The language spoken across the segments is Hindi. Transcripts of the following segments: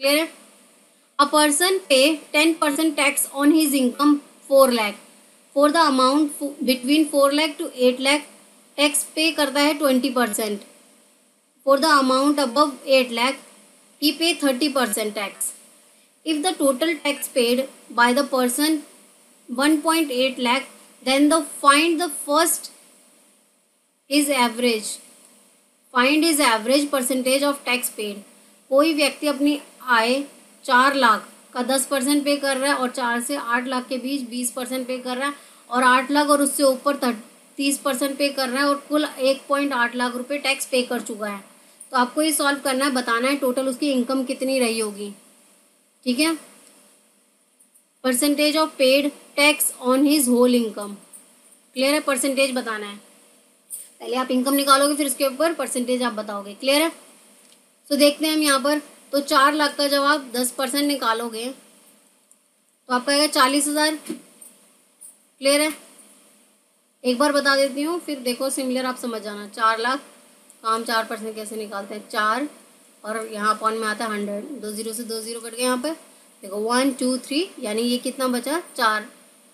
क्लियर है। अ person pay 10% tax on his income 4 lakh. For the amount between 4 lakh to 8 lakh tax pay करता है 20%। For the amount above 8 lakh he pay 30% tax. If the total tax paid by the person 1.8 lakh, then the find the first is average. Find is average percentage of tax paid. कोई व्यक्ति अपनी आय 4 लाख का 10% पे कर रहा है और 4 से 8 लाख के बीच 20% पे कर रहा है और 8 लाख और उससे ऊपर 30% पे कर रहा है और कुल 1.8 लाख रुपए टैक्स पे कर चुका है। तो आपको ये सॉल्व करना है, बताना है टोटल उसकी इनकम कितनी रही होगी। ठीक है, percentage of paid tax on his whole income. Clear है, परसेंटेज बताना है। पहले आप इनकम निकालोगे फिर उसके ऊपर परसेंटेज आप बताओगे। क्लियर है। तो देखते हैं हम यहाँ पर, तो 4 लाख का जब आप 10% निकालोगे तो आपका आएगा 40,000। क्लियर है, एक बार बता देती हूँ फिर देखो सिमिलर आप समझ जाना। 4 लाख हम 4% कैसे निकालते हैं, 4 और यहाँ अपॉन में आता है 100, 2 जीरो से 2 जीरो कट गए। यहाँ पे देखो 1 2 3 यानी ये कितना बचा 4।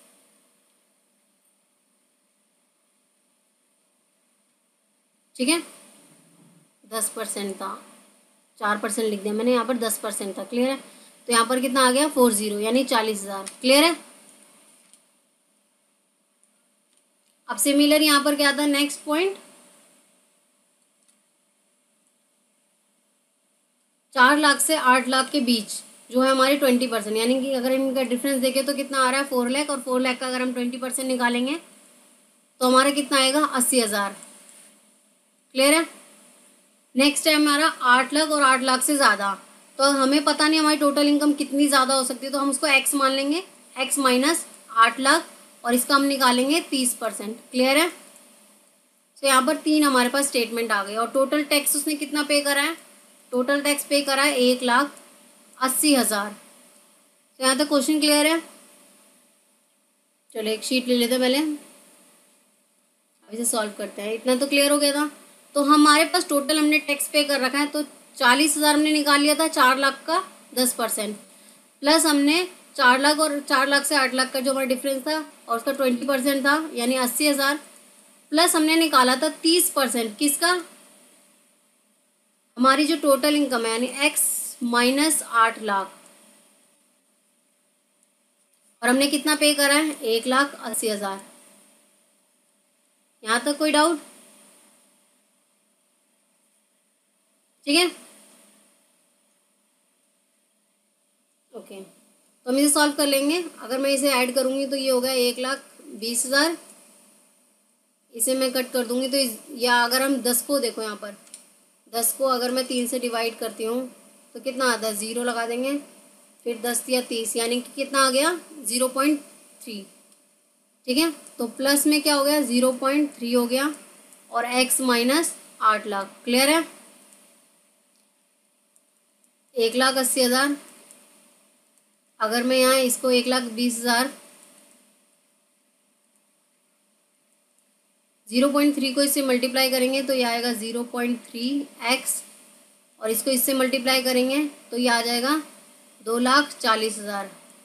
ठीक है, 10% था, 4% लिख दिया मैंने, यहाँ पर 10% था। क्लियर है, तो यहाँ पर कितना आ गया 40 यानी 40,000। क्लियर है। अब सिमिलर यहाँ पर क्या था नेक्स्ट पॉइंट, 4 लाख से 8 लाख के बीच जो है हमारे 20%, यानी कि अगर इनका डिफरेंस देखें तो कितना आ रहा है 4 लाख, और 4 लाख का अगर हम 20% निकालेंगे तो हमारा कितना आएगा 80,000। क्लियर है। नेक्स्ट है हमारा 8 लाख और 8 लाख से ज़्यादा, तो हमें पता नहीं हमारी टोटल इनकम कितनी ज़्यादा हो सकती है, तो हम उसको एक्स मान लेंगे, एक्स माइनस 8 लाख और इसका हम निकालेंगे 30%। क्लियर है। तो यहाँ पर 3 हमारे पास स्टेटमेंट आ गई और टोटल टैक्स उसने कितना पे करा है, टोटल टैक्स पे करा है 1,80,000। तो यहाँ तक क्वेश्चन क्लियर है। चलो एक शीट ले लेते हैं पहले, अब इसे सॉल्व करते हैं। इतना तो क्लियर हो गया था। तो हमारे पास टोटल हमने टैक्स पे कर रखा है, तो 40,000 हमने निकाल लिया था 4 लाख का 10%, प्लस हमने 4 लाख और 4 लाख से 8 लाख का जो हमारा डिफरेंस था और उसका 20% था यानी 80,000, प्लस हमने निकाला था 30% किसका, हमारी जो टोटल इनकम है यानी एक्स माइनस 8 लाख, और हमने कितना पे करा है 1,80,000। यहाँ तक कोई डाउट? ठीक है, ओके। तो हम इसे सॉल्व कर लेंगे। अगर मैं इसे ऐड करूँगी तो ये हो गया 1,20,000, इसे मैं कट कर दूंगी तो या अगर हम 10 को देखो, यहाँ पर 10 को अगर मैं 3 से डिवाइड करती हूँ तो कितना आता है, 0 लगा देंगे, फिर 10 या 30 यानी कि कितना आ गया 0.3। ठीक है, तो प्लस में क्या हो गया 0.3 हो गया और x माइनस 8 लाख। क्लियर है। 1,80,000, अगर मैं यहाँ इसको 1,20,000 0.3 को इससे मल्टीप्लाई करेंगे तो ये आएगा 0.3x, और इसको इससे मल्टीप्लाई करेंगे तो ये आ जाएगा 2,40,000।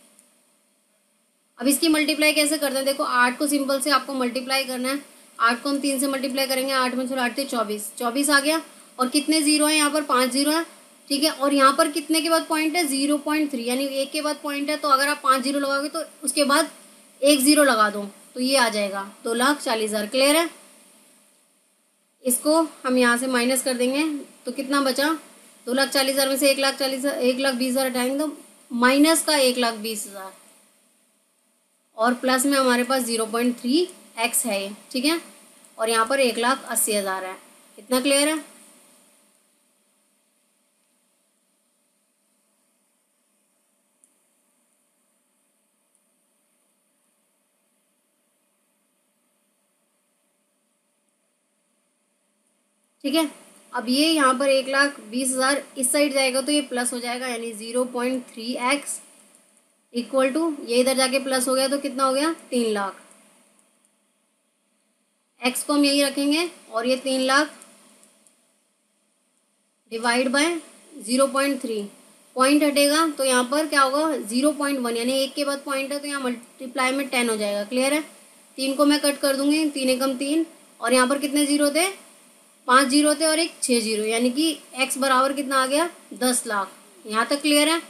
अब इसकी मल्टीप्लाई कैसे करते हैं, देखो 8 को सिंपल से आपको मल्टीप्लाई करना है। 8 को हम 3 से मल्टीप्लाई करेंगे, 8 में 8 थे 24, 24 आ गया, और कितने जीरो हैं यहाँ पर 5 जीरो है। ठीक है, और यहाँ पर कितने के बाद पॉइंट है 0.3 यानी 1 के बाद पॉइंट है, तो अगर आप 5 जीरो लगाओगे तो उसके बाद 1 जीरो लगा दो तो ये आ जाएगा 2,40,000। क्लियर है। इसको हम यहाँ से माइनस कर देंगे तो कितना बचा, 2,40,000 में से 1,20,000 हटाएंगे तो माइनस का 1,20,000, और प्लस में हमारे पास 0.3x है ये। ठीक है, और यहाँ पर 1,80,000 है। इतना क्लियर है। ठीक है, अब ये यहाँ पर 1,20,000 इस साइड जाएगा तो ये प्लस हो जाएगा यानी 0.3x इक्वल टू, ये इधर जाके प्लस हो गया तो कितना हो गया 3 लाख। x को हम यही रखेंगे और ये 3 लाख डिवाइड बाय 0.3, पॉइंट हटेगा तो यहाँ पर क्या होगा 0.1, यानी 1 के बाद पॉइंट है तो यहाँ मल्टीप्लाई में 10 हो जाएगा। क्लियर है। 3 को मैं कट कर दूंगी, 3 एकम 3, और यहाँ पर कितने जीरो थे, 5 जीरो थे और एक 6 जीरो, यानी कि x बराबर कितना आ गया 10 लाख। यहाँ तक क्लियर है।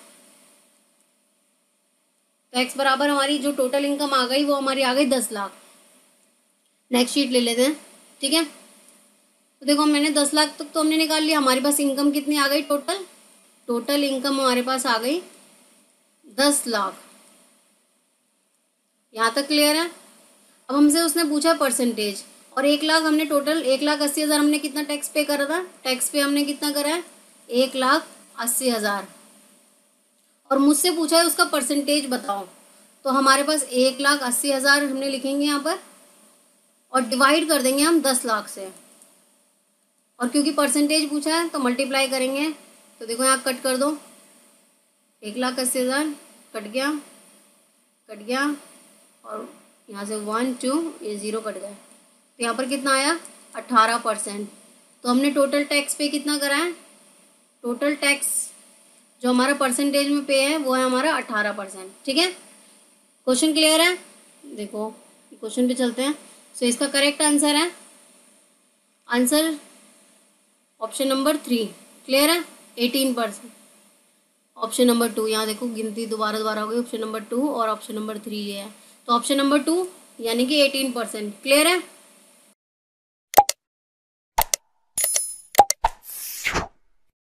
तो x बराबर हमारी जो टोटल इनकम आ गई वो हमारी आ गई 10 लाख। नेक्स्ट शीट ले लेते हैं। ठीक है, तो देखो मैंने 10 लाख तक तो हमने निकाल लिया। हमारे पास इनकम कितनी आ गई, टोटल इनकम हमारे पास आ गई 10 लाख। यहाँ तक क्लियर है। अब हमसे उसने पूछा परसेंटेज, और 1 लाख हमने टोटल 1,80,000 हमने कितना टैक्स पे करा था, टैक्स पे हमने कितना करा है 1,80,000, और मुझसे पूछा है उसका परसेंटेज बताओ। तो हमारे पास 1,80,000 हमने लिखेंगे यहाँ पर, और डिवाइड कर देंगे हम 10 लाख से, और क्योंकि परसेंटेज पूछा है तो मल्टीप्लाई करेंगे। तो देखो यहाँ कट कर दो, 1,80,000 कट गया, और यहाँ से 1 2 ये 0 कट गया, तो यहाँ पर कितना आया 18%। तो हमने टोटल टैक्स पे कितना करा है, टोटल टैक्स जो हमारा परसेंटेज में पे है वो है हमारा 18%। ठीक है, क्वेश्चन क्लियर है। देखो क्वेश्चन पे चलते हैं। सो इसका करेक्ट आंसर है आंसर ऑप्शन नंबर 3। क्लियर है, 18%। ऑप्शन नंबर 2, यहाँ देखो गिनती दोबारा हो गई, ऑप्शन नंबर 2 और ऑप्शन नंबर 3 ये है, तो ऑप्शन नंबर 2 यानी कि 18%। क्लियर है।